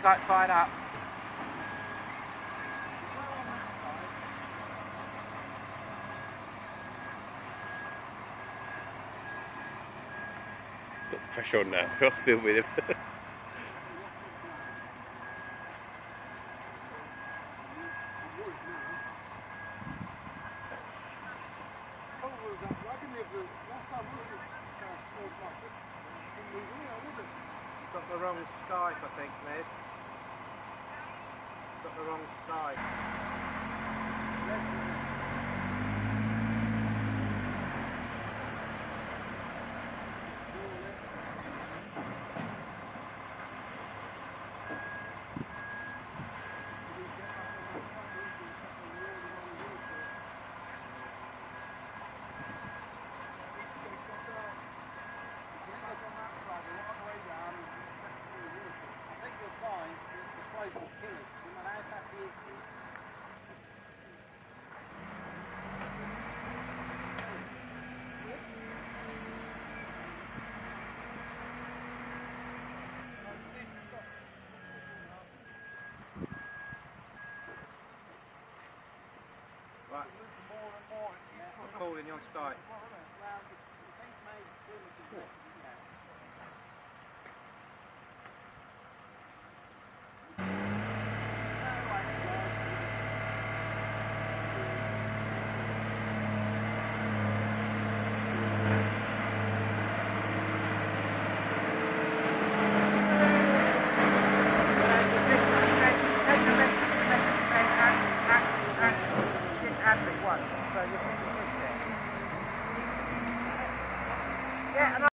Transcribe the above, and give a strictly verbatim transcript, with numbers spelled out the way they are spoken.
Scout fired up. Got the pressure on now. I'll still with him. Got the wrong skype, I think, Liz. Got the wrong skype. Right. I'm calling you on Skype. So you think you missed it? Yeah.